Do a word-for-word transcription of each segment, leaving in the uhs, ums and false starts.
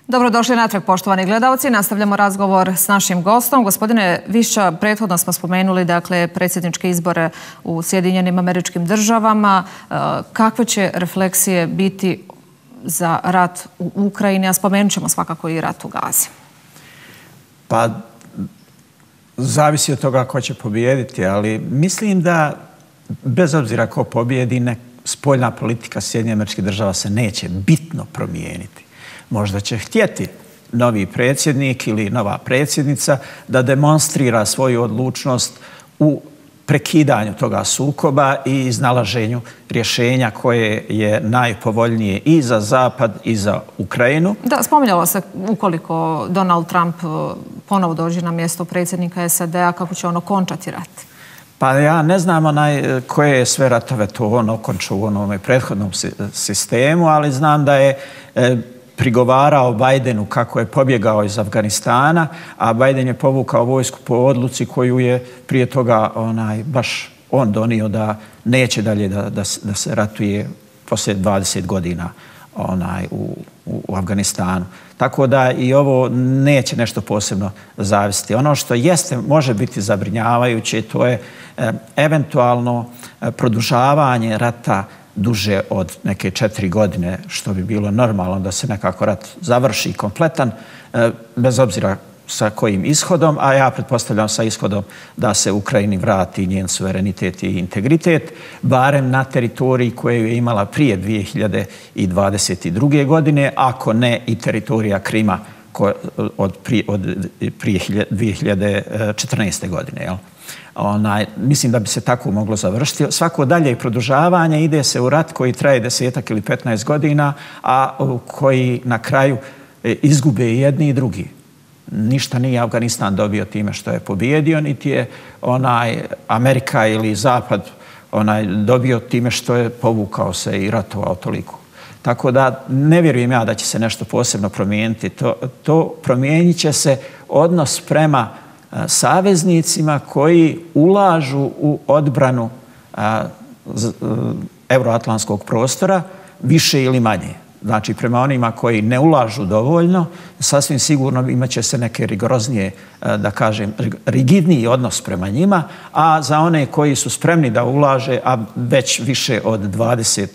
Dobrodošli natrag, poštovani gledalci. Nastavljamo razgovor s našim gostom. Gospodine Višća, prethodno smo spomenuli dakle, predsjedničke izbore u Sjedinjenim Američkim Državama. Kakve će refleksije biti za rat u Ukrajini, a spomenut ćemo svakako i rat u Gazi? Pa, zavisi od toga ko će pobijediti, ali mislim da bez obzira ko pobijedi, spoljna politika Sjedinjenih Američkih Država se neće bitno promijeniti. Možda će htjeti novi predsjednik ili nova predsjednica da demonstrira svoju odlučnost u prekidanju toga sukoba i iznalaženju rješenja koje je najpovoljnije i za Zapad i za Ukrajinu. Da, spominjalo se ukoliko Donald Trump ponovo dođe na mjesto predsjednika S A D-a, kako će on okončati rat? Pa ja ne znam onaj, koje je sve ratove to on okončao u onom prethodnom sistemu, ali znam da je e, prigovarao Bajdenu kako je pobjegao iz Afganistana, a Bajden je povukao vojsku po odluci koju je prije toga onaj, baš on donio da neće dalje da, da, da se ratuje poslije dvadeset godina onaj, u, u Afganistanu. Tako da i ovo neće nešto posebno zavisiti. Ono što jeste, može biti zabrinjavajuće, to je e, eventualno e, produžavanje rata duže od neke četiri godine, što bi bilo normalno da se nekako rat završi kompletan, e, bez obzira sa kojim ishodom, a ja pretpostavljam sa ishodom da se Ukrajini vrati njen suverenitet i integritet, barem na teritoriji koju je imala prije dvije hiljade dvadeset druge. godine, ako ne i teritorija Krima od prije, od prije dvije hiljade četrnaeste. godine. Jel? Onaj, mislim da bi se tako moglo završiti. Svako dalje produžavanje ide se u rat koji traje desetak ili petnaest godina, a koji na kraju izgube i jedni i drugi. Ništa nije Afganistan dobio time što je pobijedio, niti je onaj Amerika ili Zapad onaj dobio time što je povukao se i ratovao toliko. Tako da ne vjerujem ja da će se nešto posebno promijeniti. To, to promijenit će se odnos prema a, saveznicima koji ulažu u odbranu a, z, a, euroatlantskog prostora više ili manje. Znači, prema onima koji ne ulažu dovoljno, sasvim sigurno imat će se neke rigoroznije, da kažem, rigidniji odnos prema njima, a za one koji su spremni da ulaže, a već više od dvadeset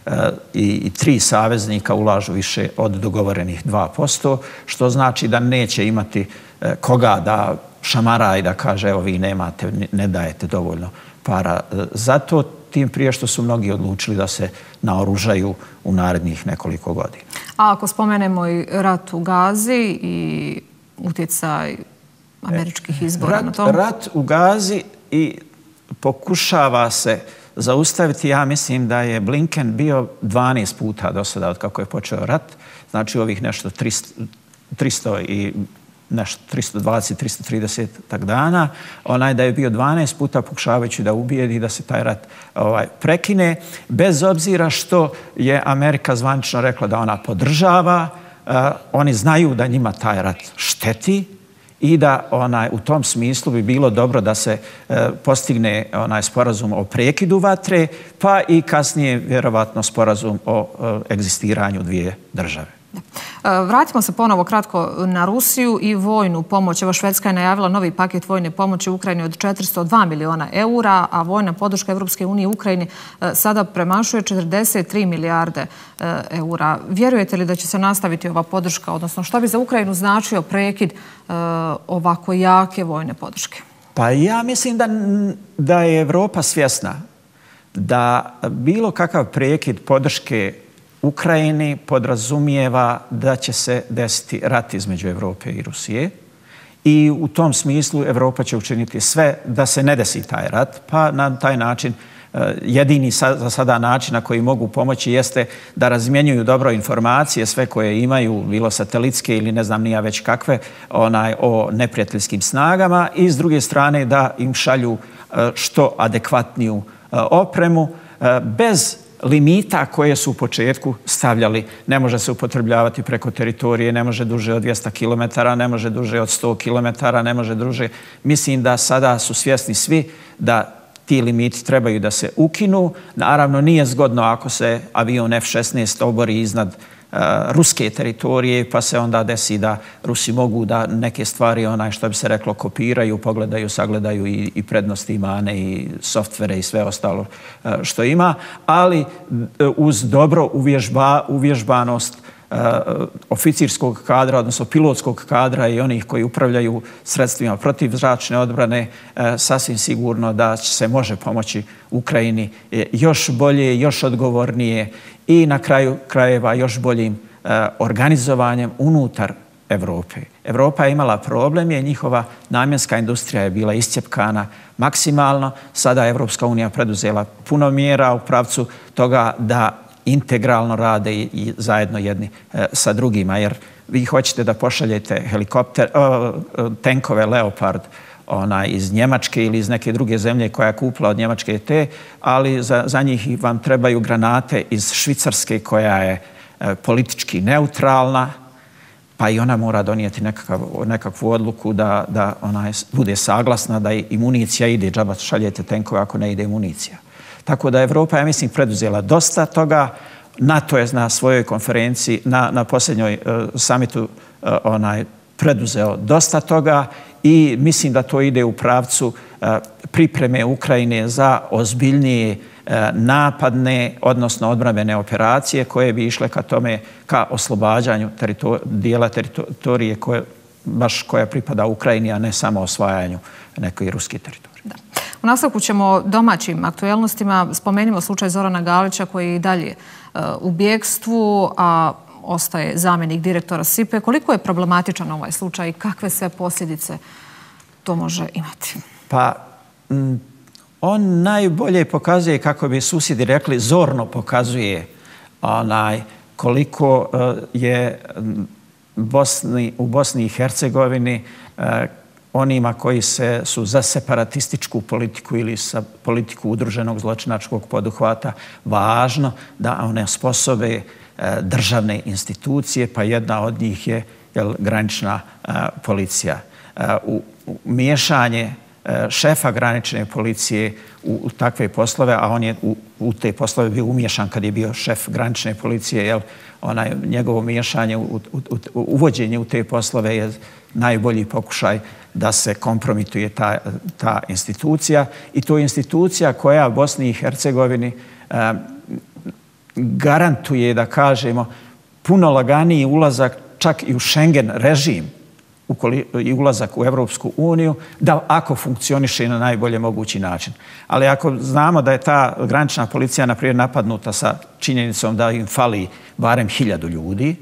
tri saveznika ulažu više od dogovorenih dva posto, što znači da neće imati koga da šamara i da kaže, evo vi nemate, ne dajete dovoljno para. Zato tim prije što su mnogi odlučili da se naoružaju u narednih nekoliko godina. A ako spomenemo i rat u Gazi i utjecaj američkih izbora rat, na to? Rat u Gazi i pokušava se zaustaviti. Ja mislim da je Blinken bio dvanaest puta do sada od kako je počeo rat. Znači ovih nešto tristo i nešto tristo dvadeset tristo trideset tak dana, onaj da je bio dvanaest puta pokušavajući da ubijedi da se taj rat ovaj, prekine, bez obzira što je Amerika zvanično rekla da ona podržava, uh, oni znaju da njima taj rat šteti i da onaj, u tom smislu bi bilo dobro da se uh, postigne onaj sporazum o prekidu vatre, pa i kasnije vjerovatno sporazum o uh, egzistiranju dvije države. Vratimo se ponovo kratko na Rusiju i vojnu pomoć. Evo, Švedska je najavila novi paket vojne pomoći Ukrajini od četiristo dva miliona eura, a vojna podrška Evropske unije Ukrajini sada premašuje četrdeset tri milijarde eura. Vjerujete li da će se nastaviti ova podrška, odnosno što bi za Ukrajinu značio prekid ovako jake vojne podrške? Pa ja mislim da, da je Evropa svjesna da bilo kakav prekid podrške Ukrajini podrazumijeva da će se desiti rat između Evrope i Rusije i u tom smislu Evropa će učiniti sve da se ne desi taj rat, pa na taj način jedini za sada način na koji mogu pomoći jeste da razmjenjuju dobro informacije, sve koje imaju, bilo satelitske ili ne znam nija već kakve, onaj, o neprijateljskim snagama i s druge strane da im šalju što adekvatniju opremu bez limita koje su u početku stavljali. Ne može se upotrebljavati preko teritorije, ne može duže od dvjesto kilometara, ne može duže od sto kilometara, ne može duže. Mislim da sada su svjesni svi da ti limiti trebaju da se ukinu. Naravno, nije zgodno ako se avion F šesnaest obori iznad ruske teritorije, pa se onda desi da Rusi mogu da neke stvari, onaj što bi se reklo, kopiraju, pogledaju, sagledaju i, i prednosti, i mane, i softvere i sve ostalo što ima, ali uz dobro uvježba, uvježbanost oficirskog kadra, odnosno pilotskog kadra i onih koji upravljaju sredstvima protivzračne odbrane, sasvim sigurno da se može pomoći Ukrajini još bolje, još odgovornije i na kraju krajeva još boljim organizovanjem unutar Evrope. Evropa je imala problem, je njihova namjenska industrija je bila iscjepkana maksimalno. Sada je Evropska unija preduzela puno mjera u pravcu toga da integralno rade i zajedno jedni sa drugima, jer vi hoćete da pošaljete helikopter, tenkove Leopard ona, iz Njemačke ili iz neke druge zemlje koja je kupila od Njemačke te, ali za, za njih vam trebaju granate iz Švicarske koja je politički neutralna, pa i ona mora donijeti nekakav, nekakvu odluku da, da ona bude saglasna da i municija ide, džaba šaljete tenkove ako ne ide municija. Tako da Evropa, ja mislim, preduzela dosta toga. NATO je na svojoj konferenciji, na, na posljednjoj uh, samitu uh, onaj, preduzeo dosta toga i mislim da to ide u pravcu uh, pripreme Ukrajine za ozbiljnije uh, napadne, odnosno odbrambene operacije koje bi išle ka tome, ka oslobađanju teritor dijela teritorije koje, baš koja pripada Ukrajini, a ne samo osvajanju nekoj ruski teritorij. Da. U nastavku ćemo domaćim aktuelnostima. Spomenimo slučaj Zorana Galića koji je i dalje uh, u bjegstvu, a ostaje zamjenik direktora S I P E. Koliko je problematičan ovaj slučaj i kakve sve posljedice to može imati? Pa, m, on najbolje pokazuje, kako bi susjedi rekli, zorno pokazuje onaj, koliko uh, je Bosni, u Bosni i Hercegovini uh, onima koji se, su za separatističku politiku ili sa politiku udruženog zločinačkog poduhvata važno da one sposobe e, državne institucije, pa jedna od njih je jel, granična e, policija. E, u, u miješanje e, šefa granične policije u, u takve poslove, a on je u, u te poslove bio umiješan kad je bio šef granične policije, jel, onaj, njegovo miješanje, u, u, u, uvođenje u te poslove je najbolji pokušaj da se kompromituje ta, ta institucija. I to je institucija koja Bosni i Hercegovini eh, garantuje, da kažemo, puno laganiji ulazak čak i u Schengen režim i ulazak u Evropsku uniju, da ako funkcioniše na najbolje mogući način. Ali ako znamo da je ta granična policija naprijed napadnuta sa činjenicom da im fali barem hiljadu ljudi,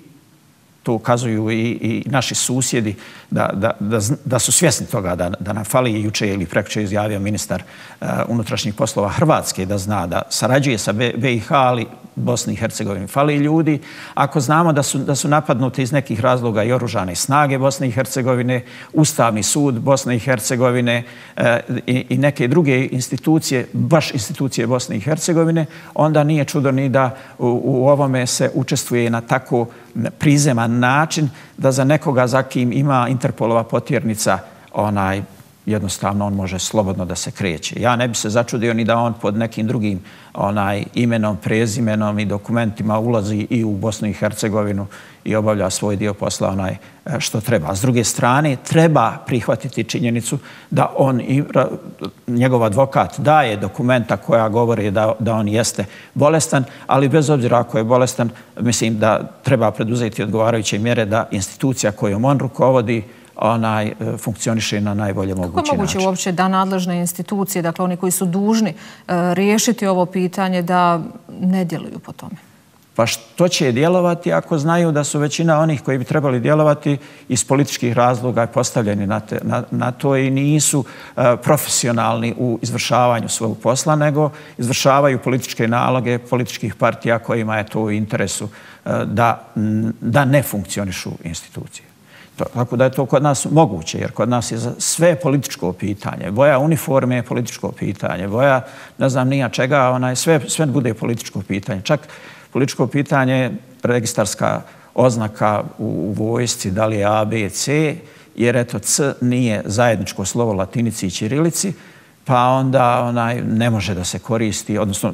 to ukazuju i, i naši susjedi da, da, da, da su svjesni toga da, da nam fali. Juče ili prekjuče izjavio ministar uh, unutrašnjih poslova Hrvatske da zna da sarađuje sa B i H, ali Bosni i Hercegovini fali ljudi. Ako znamo da su, da su napadnute iz nekih razloga i oružane snage Bosne i Hercegovine, Ustavni sud Bosne i Hercegovine uh, i, i neke druge institucije, baš institucije Bosne i Hercegovine, onda nije čudo ni da u, u ovome se učestvuje na tako prizeman način da za nekoga za kim ima Interpolova potjernica, onaj, jednostavno on može slobodno da se kreće. Ja ne bi se začudio ni da on pod nekim drugim onaj, imenom, prezimenom i dokumentima ulazi i u Bosnu i Hercegovinu i obavlja svoj dio posla onaj što treba. S druge strane, treba prihvatiti činjenicu da on i njegov advokat daje dokumenta koja govori da, da on jeste bolestan, ali bez obzira ako je bolestan, mislim da treba preduzeti odgovarajuće mjere da institucija kojom on rukovodi onaj funkcioniše na najbolje mogući način. Kako je moguće način. Uopće da nadležne institucije, dakle oni koji su dužni uh, riješiti ovo pitanje, da ne djeluju po tome? Pa što će djelovati ako znaju da su većina onih koji bi trebali djelovati iz političkih razloga postavljeni na, te, na, na to i nisu uh, profesionalni u izvršavanju svog posla, nego izvršavaju političke naloge političkih partija kojima je to u interesu uh, da, da ne funkcionišu institucije. Tako da je to kod nas moguće, jer kod nas je sve političko pitanje. Boja uniforme je političko pitanje. Boja, ne znam nija čega, onaj, sve, sve bude političko pitanje. Čak političko pitanje je registarska oznaka u, u vojsci, da li je A, B, C, jer eto C nije zajedničko slovo latinici i ćirilici, pa onda onaj, ne može da se koristi, odnosno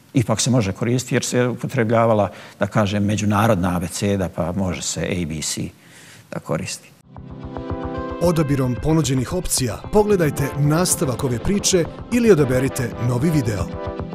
Ipak se može koristiti jer se upotrebljavala, da kažem, međunarodna abeceda, pa može se A B C da koristi. Odabirom ponuđenih opcija pogledajte nastavak ove priče ili odaberite novi video.